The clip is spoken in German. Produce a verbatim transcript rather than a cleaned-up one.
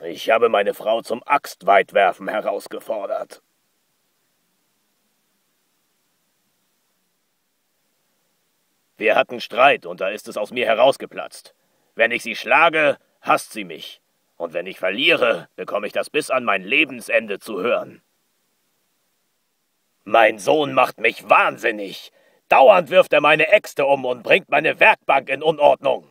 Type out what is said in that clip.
Ich habe meine Frau zum Axtweitwerfen herausgefordert. Wir hatten Streit und da ist es aus mir herausgeplatzt. Wenn ich sie schlage, hasst sie mich. Und wenn ich verliere, bekomme ich das bis an mein Lebensende zu hören. Mein Sohn macht mich wahnsinnig. Dauernd wirft er meine Äxte um und bringt meine Werkbank in Unordnung.